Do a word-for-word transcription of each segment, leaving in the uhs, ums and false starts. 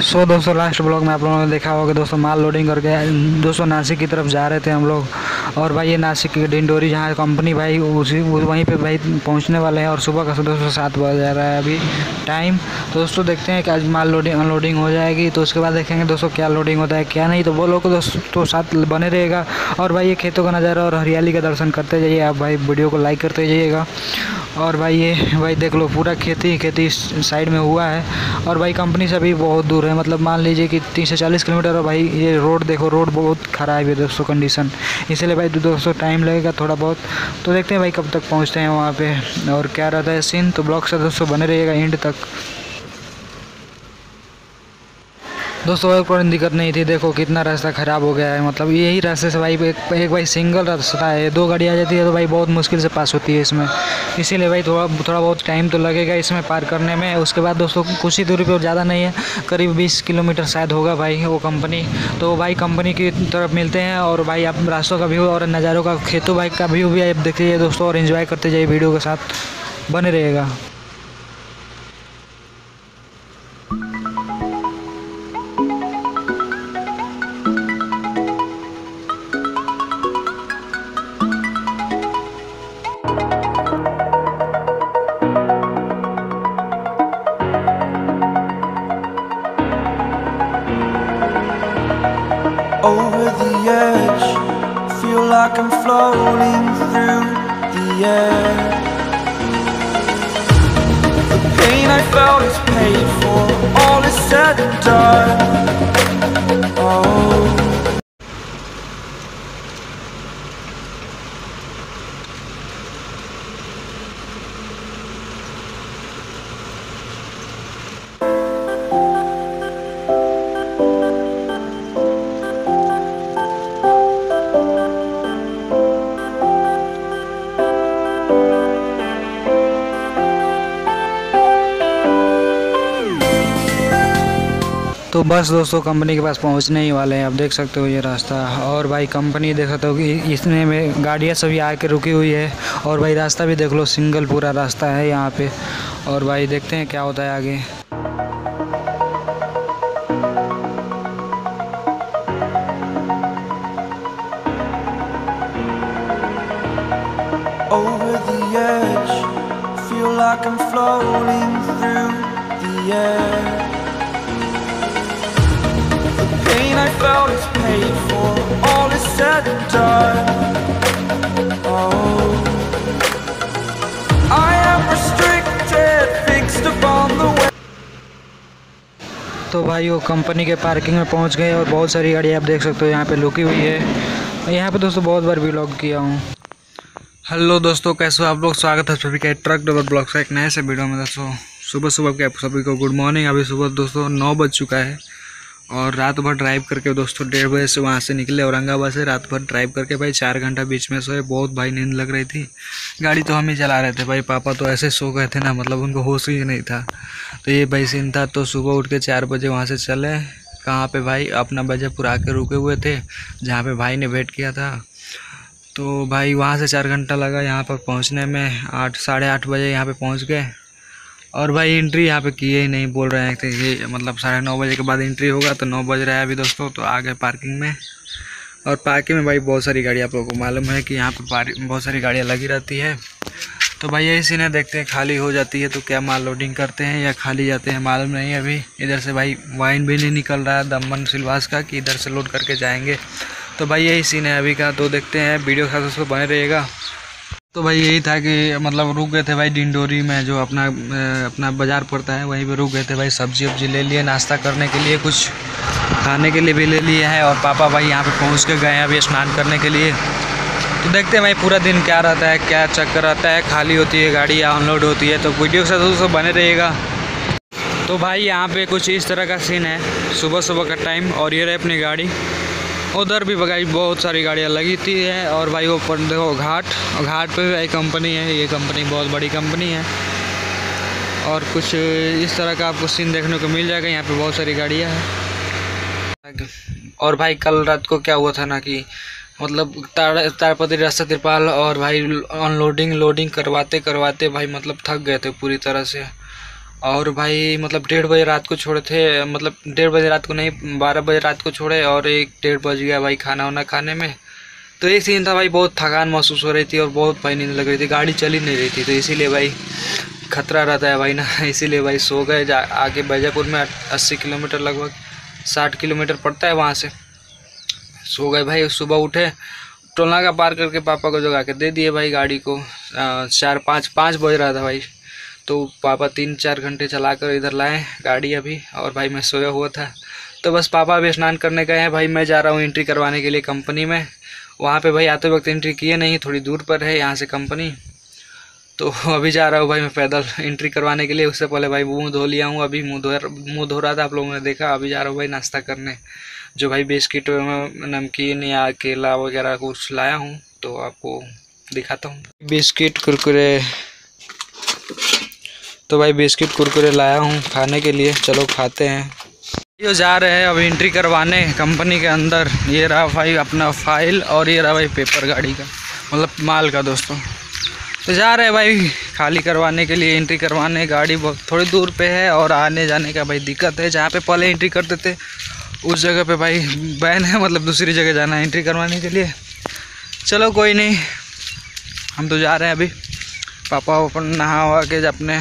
सो दोस्तों last blog में आप लोगों ने देखा होगा दोस्तों, माल लोडिंग करके दोस्तों नासिक की तरफ जा रहे थे हम लोग। और भाई ये नासिक की डिंडोरी जहाँ कंपनी भाई उसी वहीं पे भाई पहुँचने वाले हैं। और सुबह का दोस्तों सात बज जा रहा है अभी टाइम। तो दोस्तों देखते हैं कि आज माल लोडिंग अनलोडिंग हो जाएगी, तो उसके बाद देखेंगे दोस्तों क्या लोडिंग होता है क्या नहीं। तो वो लोग को दोस्तों साथ बने रहेगा। और भाई ये खेतों का नज़ारा और हरियाली का दर्शन करते जाइए आप भाई, वीडियो को लाइक करते जाइएगा। और भाई ये भाई देख लो पूरा खेती खेती साइड में हुआ है। और भाई कंपनी से भी बहुत दूर है, मतलब मान लीजिए कि तीस से चालीस किलोमीटर। और भाई ये रोड देखो, रोड बहुत ख़राब है दोस्तों कंडीशन, इसलिए भाई दोस्तों टाइम लगेगा थोड़ा बहुत। तो देखते हैं भाई कब तक पहुंचते हैं वहाँ पे और क्या रहता है सीन। तो ब्लॉग से दोस्तों बने रहिएगा एंड तक। दोस्तों और कोई दिक्कत नहीं थी, देखो कितना रास्ता ख़राब हो गया है। मतलब यही रास्ते से भाई एक, एक भाई सिंगल रास्ता है, दो गाड़ी आ जाती है तो भाई बहुत मुश्किल से पास होती है इसमें। इसीलिए भाई थोड़ा थोड़ा बहुत टाइम तो लगेगा इसमें पार करने में। उसके बाद दोस्तों कुछ ही दूरी पर, ज़्यादा नहीं है, करीब बीस किलोमीटर शायद होगा भाई वो कंपनी। तो भाई कंपनी की तरफ मिलते हैं। और भाई आप रास्तों का व्यू और नज़ारों का, खेतों भाई का व्यू भी आप देखते जाइए दोस्तों और इन्जॉय करते जाइए, वीडियो के साथ बने रहेगा। Over the edge, feel like I'm floating through the air. The pain I felt is paid for, all is said and done. Oh. तो बस दोस्तों कंपनी के पास पहुंचने ही वाले हैं, आप देख सकते हो ये रास्ता। और भाई कंपनी देख सकते हो कि इसमें में गाड़ियाँ सभी आके रुकी हुई है। और भाई रास्ता भी देख लो, सिंगल पूरा रास्ता है यहाँ पे। और भाई देखते हैं क्या होता है आगे। Over the edge, feel like I'm floating through the air. The pain I felt is paid for, all is said and done. Oh, I am restricted, fixed upon the way. तो भाई वो कंपनी के parking में पहुंच गए और बहुत सारी गाड़ियाँ आप देख सकते हो यहाँ पे लुकी हुई है। यहाँ पे दोस्तों बहुत बार व्लॉग किया हूँ। हेलो दोस्तों, कैसे हो आप लोग? स्वागत है सभी का ट्रक ड्राइवर ब्लॉग से एक नए से वीडियो में। दोस्तों सुबह सुबह के आप सभी को गुड मॉर्निंग। अभी सुबह दोस्तों नौ बज चुका है और रात भर ड्राइव करके दोस्तों डेढ़ बजे से वहाँ से निकले औरंगाबाद से। रात भर ड्राइव करके भाई चार घंटा बीच में सोए, बहुत भाई नींद लग रही थी। गाड़ी तो हम ही चला रहे थे भाई, पापा तो ऐसे सो गए थे ना, मतलब उनको होश ही नहीं था। तो ये भाई सीन था। तो सुबह उठ के चार बजे वहाँ से चले, कहाँ पे भाई अपना वजहपुर आके रुके हुए थे जहाँ पे भाई ने वेट किया था। तो भाई वहाँ से चार घंटा लगा यहाँ पर पहुँचने में। आठ साढ़े आठ बजे यहाँ पे पहुँच गए। और भाई एंट्री यहाँ पे किए ही नहीं, बोल रहे हैं कि ये मतलब साढ़े नौ बजे के बाद एंट्री होगा। तो नौ बज रहा है अभी दोस्तों। तो आ गए पार्किंग में। और पार्किंग में भाई बहुत सारी गाड़ी, आप लोगों को मालूम है कि यहाँ पे बहुत सारी गाड़ियाँ लगी रहती है। तो भाई यही सीन है, देखते हैं खाली हो जाती है तो क्या माल लोडिंग करते हैं या खाली जाते हैं, मालूम नहीं। अभी इधर से भाई वाइन भी नहीं निकल रहा है दमन सिलवास का कि इधर से लोड करके जाएंगे। तो भाई यही सीन है अभी का। तो देखते हैं, वीडियो के साथ उसको बने रहेगा। तो भाई यही था कि मतलब रुक गए थे भाई डिंडोरी में, जो अपना अपना बाज़ार पड़ता है वहीं पे रुक गए थे भाई। सब्जी वब्जी ले लिए, नाश्ता करने के लिए, कुछ खाने के लिए भी ले लिए हैं। और पापा भाई यहाँ पे पहुँच के गए हैं अभी स्नान करने के लिए। तो देखते हैं भाई पूरा दिन क्या रहता है, क्या चक्कर रहता है, खाली होती है गाड़ी या अनलोड होती है। तो वीडियो के साथ दोस्तों बने रहिएगा। तो भाई यहाँ पे कुछ इस तरह का सीन है सुबह सुबह का टाइम। और ये रहे अपनी गाड़ी, उधर भी भाई बहुत सारी गाड़ियाँ लगी थी है। और भाई वो पर देखो घाट, और घाट पे भी भाई कंपनी है, ये कंपनी बहुत बड़ी कंपनी है। और कुछ इस तरह का आपको सीन देखने को मिल जाएगा, यहाँ पे बहुत सारी गाड़ियाँ हैं। और भाई कल रात को क्या हुआ था ना कि मतलब तार तारपत्री रास्ता तिरपाल और भाई अनलोडिंग लोडिंग करवाते करवाते भाई मतलब थक गए थे पूरी तरह से। और भाई मतलब डेढ़ बजे रात को छोड़े थे, मतलब डेढ़ बजे रात को नहीं, बारह बजे रात को छोड़े और एक डेढ़ बज गया भाई खाना वाना खाने में। तो एक सीन था भाई, बहुत थकान महसूस हो रही थी और बहुत भाई नींद लग रही थी, गाड़ी चल ही नहीं रही थी, तो इसीलिए भाई खतरा रहता है भाई ना, इसीलिए भाई सो गए। जा आगे बैजापुर में अस्सी किलोमीटर लगभग साठ किलोमीटर पड़ता है, वहाँ से सो गए भाई। सुबह उठे, टोला का पार करके पापा को जगा के दे दिए भाई गाड़ी को। चार पाँच पाँच बज रहा था भाई, तो पापा तीन चार घंटे चला कर इधर लाए गाड़ी अभी, और भाई मैं सोया हुआ था। तो बस पापा अभी स्नान करने गए हैं भाई, मैं जा रहा हूँ एंट्री करवाने के लिए कंपनी में। वहाँ पे भाई आते वक्त एंट्री किए नहीं, थोड़ी दूर पर है यहाँ से कंपनी, तो अभी जा रहा हूँ भाई मैं पैदल एंट्री करवाने के लिए। उससे पहले भाई मुँह धो लिया हूँ, अभी मुँह धो मुँह धो रहा था, आप लोगों ने देखा। अभी जा रहा हूँ भाई नाश्ता करने, जो भाई बिस्किट नमकीन या केला वगैरह कुछ लाया हूँ, तो आपको दिखाता हूँ। बिस्किट कुरकुरे, तो भाई बिस्किट कुरकुरे लाया हूँ खाने के लिए, चलो खाते हैं। ये जा रहे हैं अब एंट्री करवाने कंपनी के अंदर। ये रहा भाई अपना फाइल और ये रहा भाई पेपर गाड़ी का, मतलब माल का दोस्तों। तो जा रहे हैं भाई खाली करवाने के लिए, एंट्री करवाने। गाड़ी बहुत थोड़ी दूर पे है और आने जाने का भाई दिक्कत है। जहाँ पे पहले एंट्री करते थे उस जगह पे भाई बैन है, मतलब दूसरी जगह जाना है एंट्री करवाने के लिए। चलो कोई नहीं, हम तो जा रहे हैं अभी। पापा अपन नहा वहा के अपने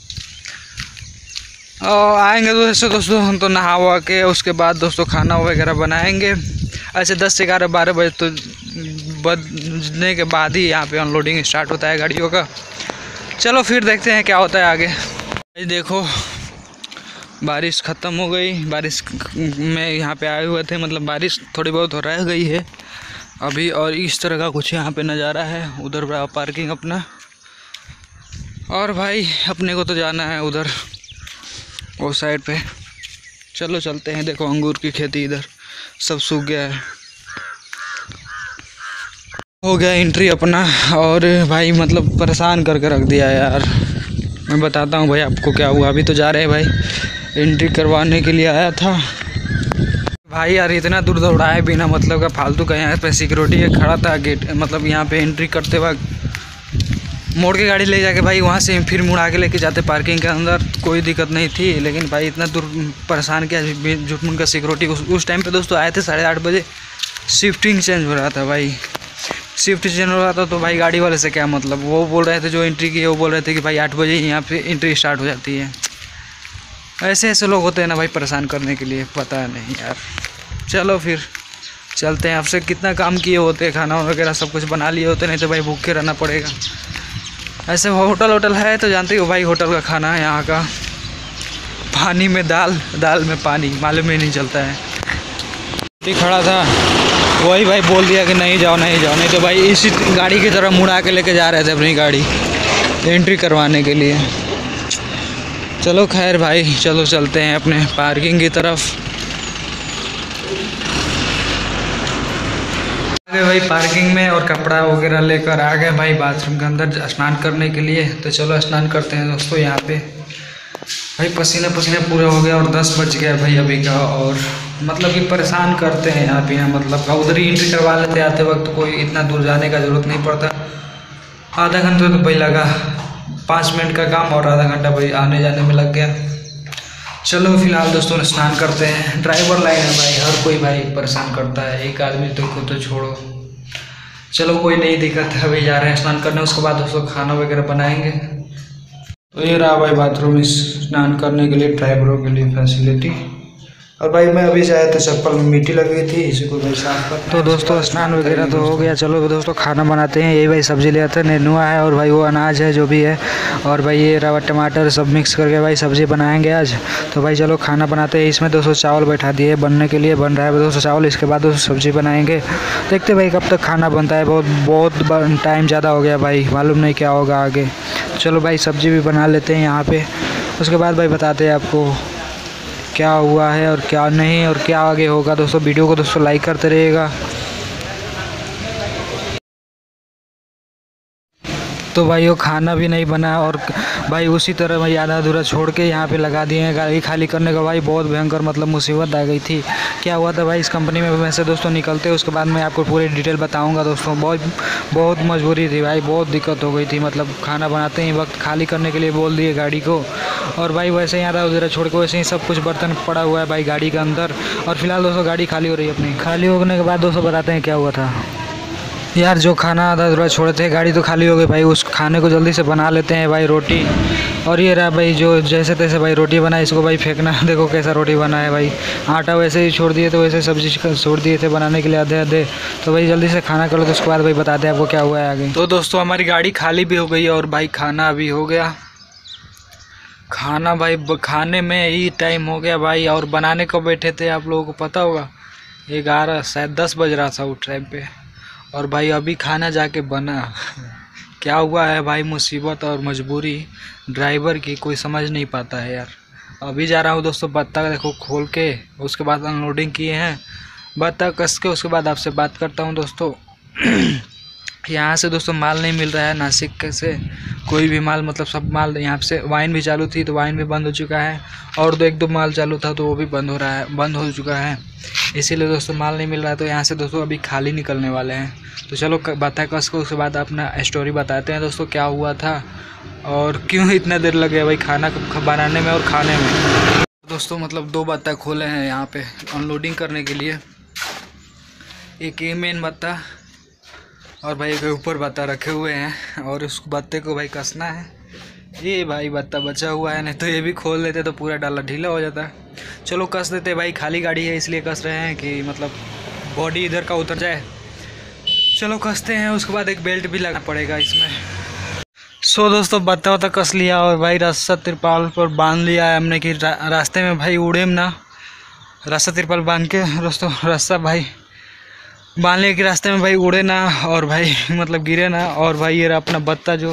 और आएंगे तो ऐसे दोस्तों, हम तो नहा वहा के उसके बाद दोस्तों खाना वगैरह बनाएंगे। ऐसे दस से ग्यारह बारह बजे तो बजने के बाद ही यहाँ पे अनलोडिंग स्टार्ट होता है गाड़ियों का। चलो फिर देखते हैं क्या होता है आगे। ये देखो बारिश ख़त्म हो गई, बारिश में यहाँ पे आए हुए थे, मतलब बारिश थोड़ी बहुत हो रह गई है अभी। और इस तरह का कुछ यहाँ पे नज़ारा है, उधर बड़ा पार्किंग अपना। और भाई अपने को तो जाना है उधर वो साइड पे, चलो चलते हैं। देखो अंगूर की खेती इधर सब सूख गया है। हो गया एंट्री अपना, और भाई मतलब परेशान करके रख दिया यार। मैं बताता हूँ भाई आपको क्या हुआ। अभी तो जा रहे हैं भाई एंट्री करवाने के लिए आया था भाई यार, इतना दूर दौड़ाए बिना मतलब का फालतू का। यहाँ पे सिक्योरिटी खड़ा था गेट, मतलब यहाँ पे एंट्री करते वक्त मोड़ के गाड़ी ले जाके भाई वहाँ से फिर मुड़ा के लेके जाते पार्किंग के अंदर, कोई दिक्कत नहीं थी। लेकिन भाई इतना दूर परेशान किया झूठमूठ का सिक्योरिटी। उस टाइम पे दोस्तों आए थे साढ़े आठ बजे, शिफ्टिंग चेंज हो रहा था भाई, शिफ्ट चेंज हो रहा था। तो भाई गाड़ी वाले से क्या मतलब, वो बोल रहे थे जो एंट्री की, वो बोल रहे थे कि भाई आठ बजे यहाँ पे एंट्री स्टार्ट हो जाती है। ऐसे ऐसे लोग होते हैं ना भाई परेशान करने के लिए, पता नहीं यार। चलो फिर चलते हैं। आपसे कितना काम किए होते, खाना वगैरह सब कुछ बना लिए होते, नहीं तो भाई भूखे रहना पड़ेगा। ऐसे होटल होटल है तो जानते हो भाई, होटल का खाना है यहाँ का, पानी में दाल, दाल में पानी, मालूम ही नहीं चलता है। खड़ा था वही भाई बोल दिया कि नहीं जाओ नहीं जाओ, नहीं तो भाई इसी गाड़ी की तरफ मुड़ा के लेके जा रहे थे अपनी गाड़ी एंट्री करवाने के लिए। चलो खैर भाई, चलो चलते हैं अपने पार्किंग की तरफ। गए भाई पार्किंग में और कपड़ा वगैरह लेकर आ गए भाई बाथरूम के अंदर स्नान करने के लिए। तो चलो स्नान करते हैं दोस्तों। यहाँ पे भाई पसीना पसीना पूरा हो गया और दस बज गया भाई अभी का, और मतलब कि परेशान करते हैं यहाँ पे, मतलब का उधर ही एंट्री करवा लेते आते वक्त, कोई इतना दूर जाने का ज़रूरत नहीं पड़ता। आधा घंटा तो भाई लगा, पाँच मिनट का काम और आधा घंटा भाई आने जाने में लग गया। चलो फिलहाल दोस्तों स्नान करते हैं। ड्राइवर लाइन है भाई, हर कोई भाई परेशान करता है, एक आदमी तो खुद तो छोड़ो। चलो कोई नहीं दिक्कत है, अभी जा रहे हैं स्नान करने, उसके बाद दोस्तों खाना वगैरह बनाएंगे। तो ये रहा भाई बाथरूम स्नान करने के लिए ड्राइवरों के लिए फैसिलिटी। और भाई मैं अभी जाया था, चप्पल में मिट्टी लग गई थी, इसी को भाई साफ कर। तो दोस्तों स्नान वगैरह तो हो गया। चलो दोस्तों खाना बनाते हैं। यही भाई सब्जी ले आते हैं, नेनुआ है और भाई वो अनाज है जो भी है, और भाई ये रवा टमाटर सब मिक्स करके भाई सब्जी बनाएंगे आज। तो भाई चलो खाना बनाते हैं। इसमें दोस्तों चावल बैठा दिए बनने के लिए, बन रहा है दोस्तों चावल। इसके बाद दोस्तों सब्जी बनाएंगे। देखते भाई कब तक खाना बनता है, बहुत बहुत टाइम ज़्यादा हो गया भाई, मालूम नहीं क्या होगा आगे। चलो भाई सब्जी भी बना लेते हैं यहाँ पे, उसके बाद भाई बताते हैं आपको क्या हुआ है और क्या नहीं और क्या आगे होगा। दोस्तों वीडियो को दोस्तों लाइक करते रहिएगा। तो भाई वो खाना भी नहीं बना और भाई उसी तरह भाई आधा अधूरा छोड़ के यहाँ पे लगा दिए हैं। गाड़ी खाली करने का भाई बहुत भयंकर मतलब मुसीबत आ गई थी। क्या हुआ था भाई इस कंपनी में वैसे दोस्तों निकलते उसके बाद मैं आपको पूरी डिटेल बताऊँगा दोस्तों। बहुत बहुत मजबूरी थी भाई, बहुत दिक्कत हो गई थी। मतलब खाना बनाते ही वक्त खाली करने के लिए बोल दिए गाड़ी को, और भाई वैसे ही आधा अधूरा छोड़ के वैसे ही सब कुछ बर्तन पड़ा हुआ है भाई गाड़ी के अंदर। और फिलहाल दोस्तों गाड़ी खाली हो रही है अपनी। खाली होने के बाद दोस्तों बताते हैं क्या हुआ था। यार जो खाना आधा अधूरा छोड़े थे, गाड़ी तो खाली हो गई भाई, उस खाने को जल्दी से बना लेते हैं भाई रोटी। और ये रहा भाई जो जैसे तैसे भाई रोटी बना, इसको भाई फेंकना देखो कैसा रोटी बना है भाई। आटा वैसे ही छोड़ दिए तो वैसे सब्जी छोड़ दिए थे बनाने के लिए आधे आधे। तो भाई जल्दी से खाना कर लो, तो उसके बाद भाई बताते हैं आपको क्या हुआ है आगे। तो दोस्तों हमारी गाड़ी खाली भी हो गई है और भाई खाना भी हो गया। खाना भाई खाने में ही टाइम हो गया भाई, और बनाने को बैठे थे आप लोगों को पता होगा ग्यारह शायद दस बज रहा था उस टाइम पे, और भाई अभी खाना जाके बना। क्या हुआ है भाई, मुसीबत और मजबूरी ड्राइवर की कोई समझ नहीं पाता है यार। अभी जा रहा हूँ दोस्तों बत्ता देखो खोल के, उसके बाद अनलोडिंग किए हैं बत्ता कस के, उसके बाद आपसे बात करता हूँ दोस्तों। यहाँ से दोस्तों माल नहीं मिल रहा है नासिक से कोई भी माल, मतलब सब माल यहाँ से। वाइन भी चालू थी तो वाइन भी बंद हो चुका है, और दो एक दो माल चालू था तो वो भी बंद हो रहा है, बंद हो चुका है। इसीलिए दोस्तों माल नहीं मिल रहा है। तो यहाँ से दोस्तों अभी खाली निकलने वाले हैं। तो चलो बता कस को, उसके बाद अपना स्टोरी बताते हैं दोस्तों क्या हुआ था और क्यों इतना देर लगे भाई खाना बनाने में और खाने में। दोस्तों मतलब दो बत्ता खोले हैं यहाँ पे अनलोडिंग करने के लिए, एक ये मेन बत्ता और भाई एक ऊपर बत्ता रखे हुए हैं, और उस बत्ते को भाई कसना है। ये भाई बत्ता बचा हुआ है, नहीं तो ये भी खोल लेते तो पूरा डाला ढीला हो जाता। चलो कस देते भाई, खाली गाड़ी है इसलिए कस रहे हैं कि मतलब बॉडी इधर का उतर जाए। चलो कसते हैं, उसके बाद एक बेल्ट भी लगाना पड़ेगा इसमें। सो दोस्तों बत्ता वत्ता कस लिया और भाई रास्ता तिरपाल पर बांध लिया है हमने कि रा, रास्ते में भाई उड़ेम ना। रास्ता तिरपाल बांध के दोस्तों रास्ता भाई बांध लिया कि रास्ते में भाई उड़े ना, और भाई मतलब गिरे ना। और भाई ये रहा अपना बत्ता जो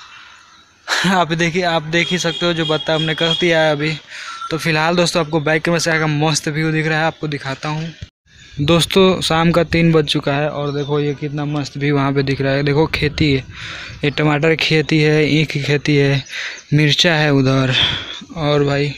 आप देखिए, आप देख ही सकते हो जो बत्ता हमने कस दिया है अभी। तो फिलहाल दोस्तों आपको बाइक में से आगे मस्त व्यू दिख रहा है, आपको दिखाता हूँ। दोस्तों शाम का तीन बज चुका है और देखो ये कितना मस्त व्यू वहाँ पे दिख रहा है। देखो खेती है, ये टमाटर की खेती है, ईख की खेती है, मिर्चा है उधर, और भाई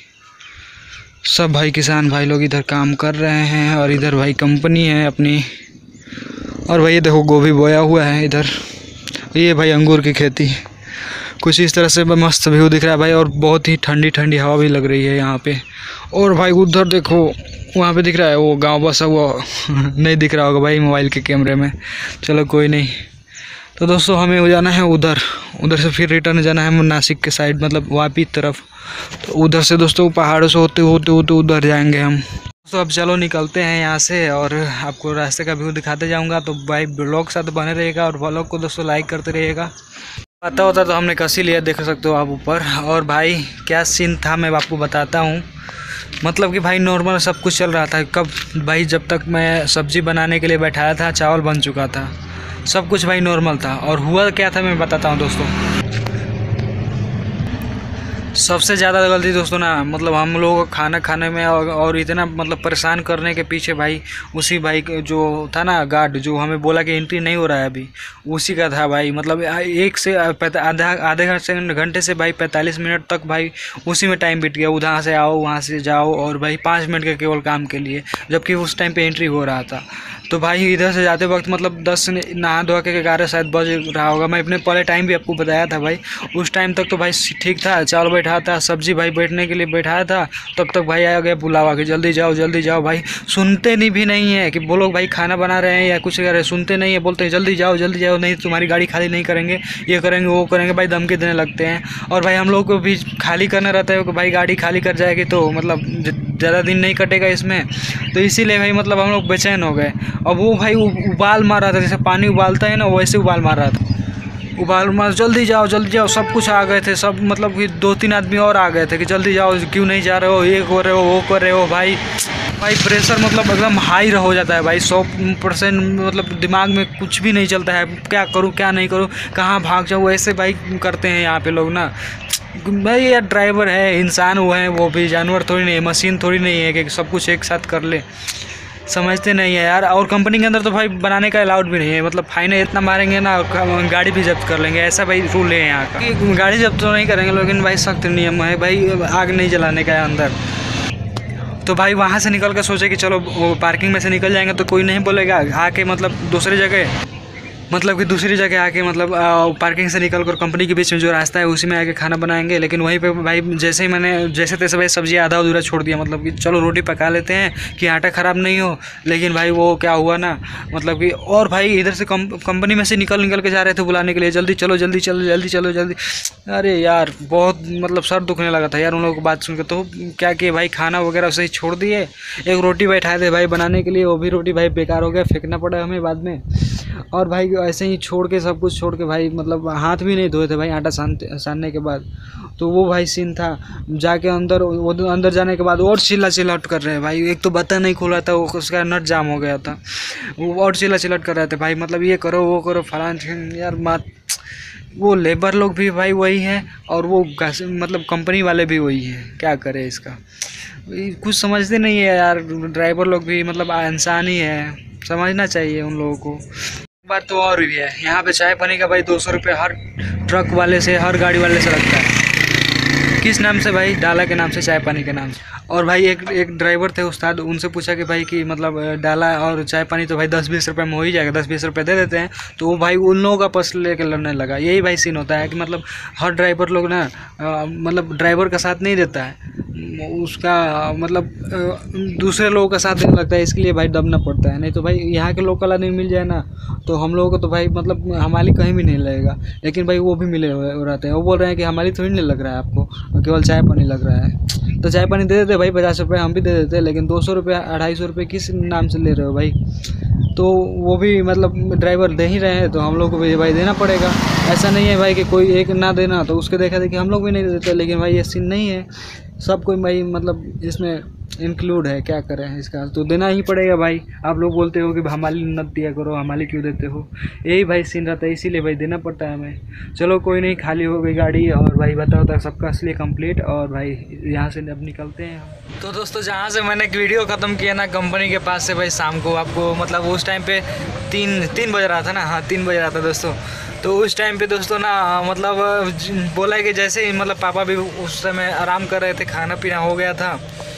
सब भाई किसान भाई लोग इधर काम कर रहे हैं। और इधर भाई कंपनी है अपनी, और भाई ये देखो गोभी बोया हुआ है इधर। ये भाई अंगूर की खेती, कुछ इस तरह से मस्त व्यू दिख रहा है भाई, और बहुत ही ठंडी ठंडी हवा भी लग रही है यहाँ पे। और भाई उधर देखो वहाँ पे दिख रहा है वो गांव बसा हुआ नहीं दिख रहा होगा भाई मोबाइल के कैमरे में, चलो कोई नहीं। तो दोस्तों हमें जाना है उधर, उधर से फिर रिटर्न जाना है नासिक के साइड, मतलब वापी तरफ। तो उधर से दोस्तों पहाड़ों से होते होते होते उधर जाएंगे हम। तो अब चलो निकलते हैं यहाँ से, और आपको रास्ते का व्यू दिखाते जाऊँगा। तो भाई ब्लॉग साथ बने रहेगा, और ब्लॉग को दोस्तों लाइक करते रहिएगा। पता होता तो हमने कस ही लिया, देख सकते हो आप ऊपर। और भाई क्या सीन था मैं आपको बताता हूँ। मतलब कि भाई नॉर्मल सब कुछ चल रहा था। कब भाई जब तक मैं सब्ज़ी बनाने के लिए बैठाया था चावल बन चुका था, सब कुछ भाई नॉर्मल था। और हुआ क्या था मैं बताता हूँ दोस्तों। सबसे ज़्यादा गलती दोस्तों ना मतलब हम लोगों को खाना खाने में और, और इतना मतलब परेशान करने के पीछे भाई उसी भाई जो था ना गार्ड, जो हमें बोला कि एंट्री नहीं हो रहा है अभी, उसी का था भाई। मतलब एक से आधा आधे घंटे से भाई पैंतालीस मिनट तक भाई उसी में टाइम बीत गया। उधर से आओ वहाँ से जाओ, और भाई पाँच मिनट के केवल काम के लिए, जबकि उस टाइम पे एंट्री हो रहा था। तो भाई इधर से जाते वक्त मतलब दस नहा धोआ के ग्यारह शायद बज रहा होगा। मैं अपने पहले टाइम भी आपको बताया था भाई, उस टाइम तक तो भाई ठीक था, चावल बैठा था, सब्जी भाई बैठने के लिए बैठाया था, तब तक भाई आ गया बुलावा कि जल्दी जाओ जल्दी जाओ। भाई सुनते नहीं भी नहीं है कि बोलो भाई खाना बना रहे हैं या कुछ कर रहे हैं, सुनते नहीं है, बोलते हैं जल्दी जाओ जल्दी जाओ, नहीं तुम्हारी गाड़ी खाली नहीं करेंगे, ये करेंगे वो करेंगे, भाई धमकी देने लगते हैं। और भाई हम लोग को भी खाली करना रहता है कि भाई गाड़ी खाली कर जाएगी तो मतलब ज़्यादा दिन नहीं कटेगा इसमें। तो इसीलिए भाई मतलब हम लोग बेचैन हो गए। अब वो भाई उबाल मार रहा था, जैसे पानी उबालता है ना वैसे उबाल मार रहा था, उबाल मार जल्दी जाओ जल्दी जाओ। सब कुछ आ गए थे, सब मतलब कि दो तीन आदमी और आ गए थे कि जल्दी जाओ, क्यों नहीं जा रहे हो, ये कर रहे हो वो कर रहे हो। भाई भाई प्रेशर मतलब एकदम हाई हो जाता है भाई, सौ परसेंट मतलब दिमाग में कुछ भी नहीं चलता है, क्या करूँ क्या नहीं करूँ, कहाँ भाग जाऊँ, ऐसे भाई करते हैं यहाँ पे लोग ना। भाई यार ड्राइवर है, इंसान वो है, वो भी जानवर थोड़ी नहीं है, मशीन थोड़ी नहीं है कि सब कुछ एक साथ कर ले। समझते नहीं है यार। और कंपनी के अंदर तो भाई बनाने का अलाउड भी नहीं है, मतलब फाइन इतना मारेंगे ना, गाड़ी भी जब्त कर लेंगे, ऐसा भाई रूल है यहाँ का। कि गाड़ी जब्त तो नहीं करेंगे लेकिन भाई सख्त नियम है भाई, आग नहीं जलाने का है अंदर। तो भाई वहाँ से निकल कर सोचे कि चलो वो पार्किंग में से निकल जाएंगे तो कोई नहीं बोलेगा, आके मतलब दूसरी जगह मतलब कि दूसरी जगह आके मतलब पार्किंग से निकल कर कंपनी के बीच में जो रास्ता है उसी में आके खाना बनाएंगे। लेकिन वहीं पे भाई जैसे ही मैंने जैसे तैसे भाई सब्जी आधा अधूरा छोड़ दिया, मतलब कि चलो रोटी पका लेते हैं कि आटा ख़राब नहीं हो। लेकिन भाई वो क्या हुआ ना, मतलब कि और भाई इधर से कंपनी में से निकल निकल के जा रहे थे बुलाने के लिए, जल्दी चलो जल्दी चलो जल्दी चलो जल्दी। अरे यार बहुत मतलब सर दुखने लगा था यार उन लोगों को बात सुन के। तो क्या किए भाई, खाना वगैरह उसे ही छोड़ दिए, एक रोटी बैठाए थे भाई बनाने के लिए, वो भी रोटी भाई बेकार हो गया, फेंकना पड़ा हमें बाद में। और भाई ऐसे ही छोड़ के सब कुछ छोड़ के भाई मतलब हाथ भी नहीं धोए थे भाई आटा सान सानने के बाद। तो वो भाई सीन था। जाके अंदर वो अंदर जाने के बाद और चिल्ला चिल्लाट कर रहे हैं भाई, एक तो बटन नहीं खुला था, वो उसका नट जाम हो गया था, वो और चिल्ला चिल्लाट कर रहे थे भाई, मतलब ये करो वो करो फलान यार मात। वो लेबर लोग भी भाई वही हैं और वो मतलब कंपनी वाले भी वही हैं, क्या करें इसका, कुछ समझते नहीं है यार। ड्राइवर लोग भी मतलब इंसान ही है, समझना चाहिए उन लोगों को। बात तो और भी है, यहाँ पे चाय पानी का भाई दो सौ रुपये हर ट्रक वाले से हर गाड़ी वाले से लगता है। किस नाम से भाई, डाला के नाम से, चाय पानी के नाम से। और भाई एक एक ड्राइवर थे उस्ताद, उनसे पूछा कि भाई कि मतलब डाला और चाय पानी तो भाई दस बीस रुपये में हो ही जाएगा, दस बीस रुपये दे देते हैं। तो वो भाई उन लोगों का पर्स लेकर लड़ने लगा। यही भाई सीन होता है कि मतलब हर ड्राइवर लोग ना मतलब ड्राइवर का साथ नहीं देता है, उसका मतलब दूसरे लोगों का साथ देने लगता है, इसके लिए भाई दबना पड़ता है। नहीं तो भाई यहाँ के लोकल आदमी मिल जाए ना तो हम लोगों को तो भाई मतलब हमारी कहीं भी नहीं लगेगा। लेकिन भाई वो भी मिले रहते हैं, वो बोल रहे हैं कि हमारी थोड़ी नहीं लग रहा है आपको, केवल चाय पानी लग रहा है। तो चाय पानी दे देते भाई, पचास रुपये हम भी दे देते, लेकिन दो सौ रुपये अढ़ाई सौ रुपये किस नाम से ले रहे हो भाई। तो वो भी मतलब ड्राइवर दे ही रहे हैं तो हम लोग को भी भाई देना पड़ेगा। ऐसा नहीं है भाई कि कोई एक ना देना तो उसके देखा देखी हम लोग भी नहीं देते, लेकिन भाई ये सीन नहीं है, सब कोई भाई मतलब इसमें इंक्लूड है, क्या करें इसका, तो देना ही पड़ेगा भाई। आप लोग बोलते हो कि हमारी मत दिया करो, हमारी क्यों देते हो, यही भाई सीन रहता है, इसीलिए भाई देना पड़ता है हमें। चलो कोई नहीं, खाली हो गई गाड़ी और भाई बताओ तक सबका असली कंप्लीट, और भाई यहाँ से अब निकलते हैं हम। तो दोस्तों जहाँ से मैंने वीडियो ख़त्म किया ना कंपनी के पास से भाई, शाम को आपको मतलब उस टाइम पे तीन तीन बज रहा था ना, हाँ तीन बज रहा था दोस्तों। तो उस टाइम पे दोस्तों ना मतलब बोला कि जैसे ही मतलब पापा भी उस समय आराम कर रहे थे, खाना पीना हो गया था।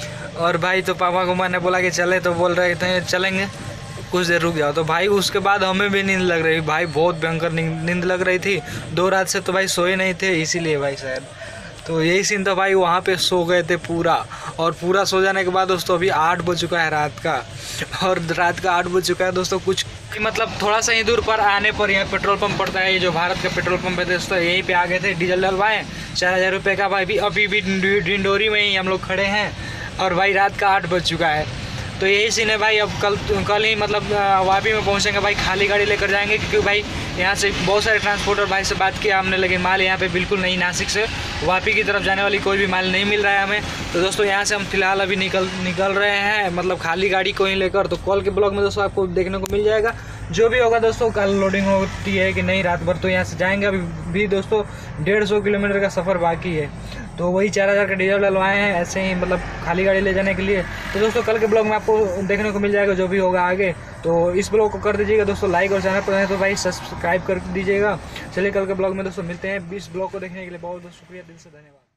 और भाई तो पापा को मैंने बोला कि चले, तो बोल रहे थे चलेंगे, कुछ देर रुक जाओ। तो भाई उसके बाद हमें भी नींद लग रही भाई, बहुत भयंकर नींद लग रही थी। दो रात से तो भाई सोए नहीं थे, इसीलिए भाई शायद। तो यही सीन था भाई, वहाँ पे सो गए थे पूरा। और पूरा सो जाने के बाद दोस्तों अभी आठ बज चुका है रात का, और रात का आठ बज चुका है दोस्तों। कुछ मतलब थोड़ा सा ही दूर पर आने पर यहाँ पेट्रोल पंप पड़ता है, ये जो भारत का पेट्रोल पंप है दोस्तों, यहीं पे आ गए थे, डीजल डलवाएं चार हज़ार रुपये का भाई। भी अभी भी डिंडोरी में ही हम लोग खड़े हैं और भाई रात का आठ बज चुका है। तो यही सीन है भाई, अब कल कल ही मतलब वापी में पहुंचेंगे भाई, खाली गाड़ी लेकर जाएंगे, क्योंकि भाई यहाँ से बहुत सारे ट्रांसपोर्टर भाई से बात किया हमने, लेकिन माल यहाँ पे बिल्कुल नहीं, नासिक से वापी की तरफ जाने वाली कोई भी माल नहीं मिल रहा है हमें। तो दोस्तों यहाँ से हम फिलहाल अभी निकल निकल रहे हैं, मतलब खाली गाड़ी को ही लेकर। तो कल के ब्लॉग में दोस्तों आपको देखने को मिल जाएगा जो भी होगा दोस्तों, कल लोडिंग होती है कि नहीं रात भर। तो यहाँ से जाएंगे, अभी भी दोस्तों डेढ़ सौ किलोमीटर का सफ़र बाकी है। तो वही चार हज़ार का डीजल डलवाए हैं ऐसे ही, मतलब खाली गाड़ी ले जाने के लिए। तो दोस्तों कल के ब्लॉग में आपको देखने को मिल जाएगा जो भी होगा आगे। तो इस ब्लॉग को कर दीजिएगा दोस्तों लाइक, और चैनल पर हैं तो भाई सब्सक्राइब कर दीजिएगा। चलिए कल के ब्लॉग में दोस्तों मिलते हैं। इस ब्लॉग को देखने के लिए बहुत बहुत शुक्रिया, दिल से धन्यवाद।